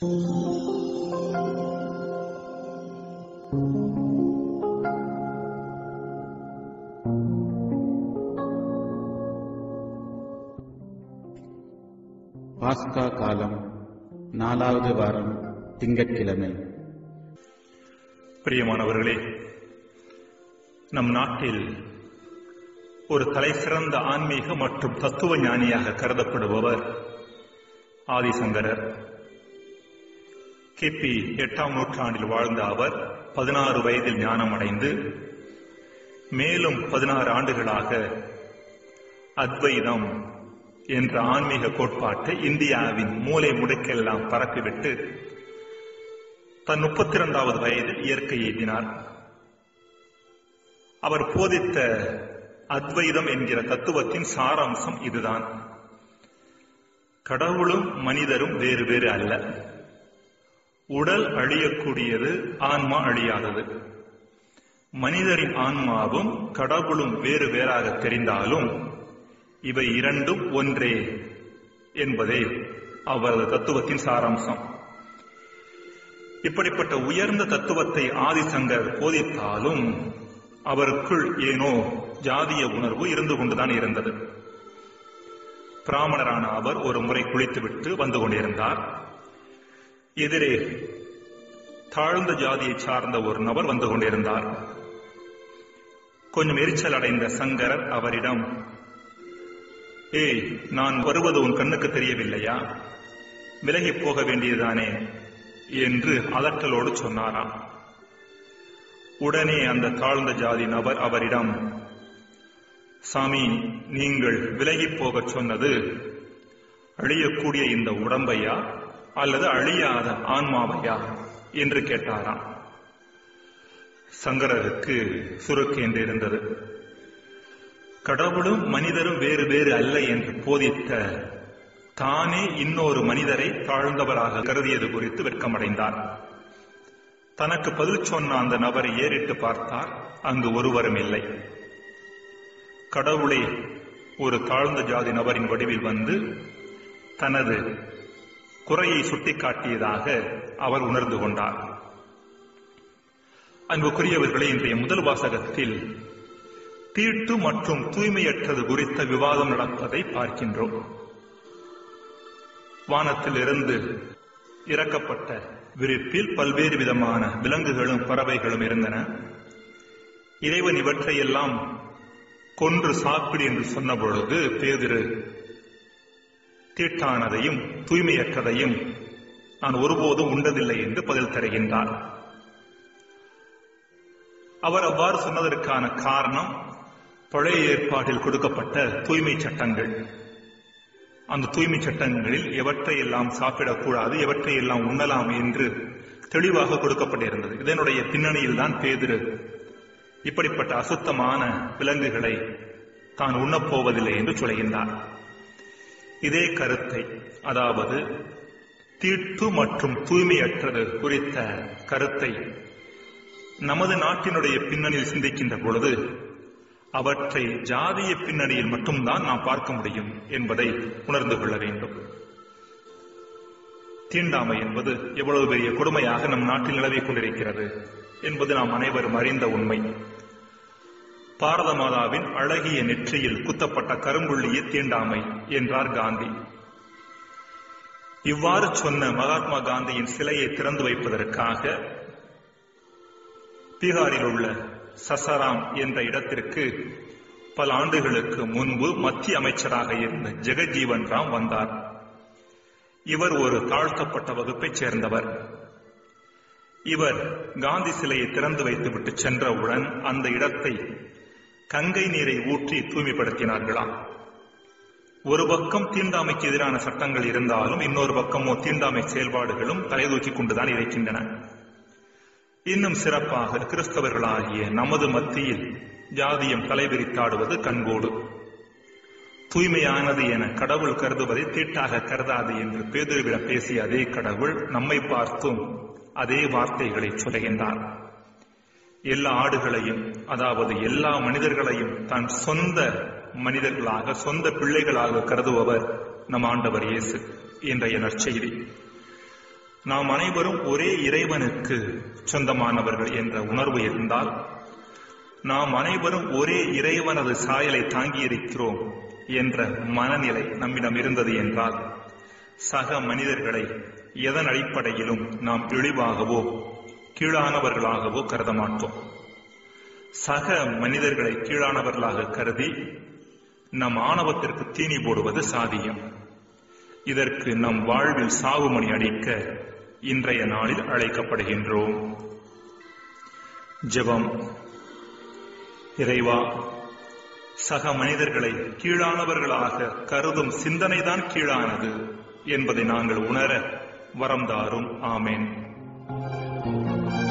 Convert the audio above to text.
பாஸ்கா காலம் 4வது வாரம் திங்கட்கிழமை. பிரியமானவர்களே, நம் நாட்டில் ஒரு தலைசிறந்த ஆன்மீக மற்றும் தத்துவ ஞானியாக கருதப்படுபவர் ஆதிசங்கரர். கிபி 8ஆம் நூற்றாண்டில் வாழ்ந்த அவர் 16 வயதில் ஞானமடைந்து மேலும் 16 ஆண்டுகளாக அத்வைதம் என்ற ஆன்மீக கோட்பாட்டை இந்தியாவின் மூலை முடுக்கெல்லாம் பரப்பிவிட்டு தன் 32வது வயதில் இயற்கை எய்தினார். அவர் போதித்த அத்வைதம் என்கிற தத்துவத்தின் சாராம்சம் இதுதான்: கடவுளும் மனிதரும் வேறு வேறு அல்ல. உடல் அழியக்கூடியது, ஆன்மா அழியாதது. மனிதரின் ஆன்மாவும் கடவுளும் வேறு வேறாக தெரிந்தாலும் இவை இரண்டும் ஒன்றே என்பதே அவரது தத்துவத்தின் சாராம்சம். இப்படிப்பட்ட உயர்ந்த தத்துவத்தை ஆதிசங்கர் போதித்தாலும் அவருக்குள் ஏனோ ஜாதிய உணர்வு இருந்து கொண்டுதான் இருந்தது. பிராமணரான அவர் ஒரு முறை குளித்துவிட்டு வந்து கொண்டிருந்தார். எதிரே தாழ்ந்த ஜாதியை சார்ந்த ஒரு நபர் வந்து கொண்டிருந்தார். கொஞ்சம் எரிச்சல் அடைந்த சங்கரர் அவரிடம், "ஏய், நான் வருவது உன் கண்ணுக்கு தெரியவில்லையா? விலகி போக வேண்டியதுதானே?" என்று அதட்டலோடு சொன்னாராம். உடனே அந்த தாழ்ந்த ஜாதி நபர் அவரிடம், "சாமி, நீங்கள் விலகி போக சொன்னது அழியக்கூடிய இந்த உடம்பையா அல்லது அழியாத ஆன்மாவையா?" என்று கேட்டாராம். சங்கரருக்கு சுருக்கென்று இருந்தது. கடவுளும் மனிதரும் வேறு வேறு அல்ல என்று போதித்த தானே இன்னொரு மனிதரை தாழ்ந்தவராக கருதியது குறித்து வெட்கமடைந்தார். தனக்கு பதில் சொன்ன அந்த நபரை ஏறிட்டு பார்த்தார். அங்கு ஒருவரும் இல்லை. கடவுளே ஒரு தாழ்ந்த ஜாதி நபரின் வடிவில் வந்து தனது குறையை சுட்டிக்காட்டியதாக அவர் உணர்ந்து கொண்டார். அன்புக்குரியவர்களே, இன்றைய முதல் வாசகத்தில் தீட்டு மற்றும் தூய்மையற்றது குறித்த விவாதம் நடப்பதை பார்க்கின்றோம். வானத்திலிருந்து இறக்கப்பட்ட விரிப்பில் பல்வேறு விதமான விலங்குகளும் பறவைகளும் இருந்தன. இறைவன் இவற்றையெல்லாம் கொன்று சாப்பிடு என்று சொன்ன பொழுது பேதுரு தீட்டானதையும் தூய்மையற்றதையும் நான் ஒருபோதும் உண்டதில்லை என்று பதில் தருகின்றார். அவர் அவ்வாறு சொன்னதற்கான காரணம் பழைய ஏற்பாட்டில் கொடுக்கப்பட்ட தூய்மை சட்டங்கள். அந்த தூய்மை சட்டங்களில் எவற்றையெல்லாம் சாப்பிடக்கூடாது, எவற்றையெல்லாம் உண்ணலாம் என்று தெளிவாக கொடுக்கப்பட்டிருந்தது. இதனுடைய பின்னணியில் தான் பேதுரு இப்படிப்பட்ட அசுத்தமான விலங்குகளை தான் உண்ணப்போவதில்லை என்று சொல்கின்றார். இதே கருத்தை, அதாவது தீட்டு மற்றும் தூய்மையற்றது குறித்த கருத்தை நமது நாட்டினுடைய பின்னணியில் சிந்திக்கின்ற பொழுது அவற்றை ஜாதிய பின்னணியில் மட்டும்தான் நாம் பார்க்க முடியும் என்பதை உணர்ந்து கொள்ள வேண்டும். தீண்டாமை என்பது எவ்வளவு பெரிய கொடுமையாக நம் நாட்டில் நிலவிக் கொண்டிருக்கிறது என்பது நாம் அனைவரும் அறிந்த உண்மை. பாரத மாதாவின் அழகிய நெற்றியில் குத்தப்பட்ட கரும்புள்ளியே தீண்டாமை என்றார் காந்தி. இவ்வாறு சொன்ன மகாத்மா காந்தியின் சிலையை திறந்து வைப்பதற்காக பீகாரில் உள்ள சசாராம் என்ற இடத்திற்கு பல ஆண்டுகளுக்கு முன்பு மத்திய அமைச்சராக இருந்த ஜெகஜீவன் ராம் வந்தார். இவர் ஒரு தாழ்த்தப்பட்ட வகுப்பைச் சேர்ந்தவர். இவர் காந்தி சிலையை திறந்து வைத்துவிட்டு சென்றவுடன் அந்த இடத்தை கங்கை நீரை ஊற்றி தூய்மைப்படுத்தினார்களாம். ஒரு பக்கம் தீண்டாமைக்கு எதிரான சட்டங்கள் இருந்தாலும் இன்னொரு பக்கமோ தீண்டாமை செயல்பாடுகளும் தலைதூக்கிக் கொண்டுதான் இருக்கின்றன. இன்னும் சிறப்பாக கிறிஸ்தவர்களாகிய நமது மத்தியில் ஜாதியம் தலைவிரித்தாடுவது கண்கூடு. தூய்மையானது என கடவுள் கருதுவதை தீட்டாக கருதாது என்று பேதுருவிடம் பேசிய அதே கடவுள் நம்மை பார்த்தும் அதே வார்த்தைகளை சொல்கின்றார். எல்லா ஆடுகளையும், அதாவது எல்லா மனிதர்களையும் தன் சொந்த மனிதர்களாக, சொந்த பிள்ளைகளாக கருதுபவர் நம் ஆண்டவர் இயேசு. இன்றைய நற்செய்தி நாம் அனைவரும் ஒரே இறைவனுக்கு சொந்தமானவர்கள் என்ற உணர்வு இருந்தால், நாம் அனைவரும் ஒரே இறைவனது சாயலை தாங்கியிருக்கிறோம் என்ற மனநிலை நம்மிடம் இருந்தது என்றால், சக மனிதர்களை எதன் அடிப்படையிலும் நாம் இழிவாகவோ கீழானவர்களாகவோ கருத மாட்டோம். சக மனிதர்களை கீழானவர்களாக கருதி நம் ஆணவத்திற்கு தீனி போடுவது சாதியம். இதற்கு நம் வாழ்வில் சாவுமணி அடிக்க இன்றைய நாளில் அழைக்கப்படுகின்றோம். ஜெபம். இறைவா, சக மனிதர்களை கீழானவர்களாக கருதும் சிந்தனைதான் கீழானது என்பதை நாங்கள் உணர வரம் தாரும். ஆமேன்.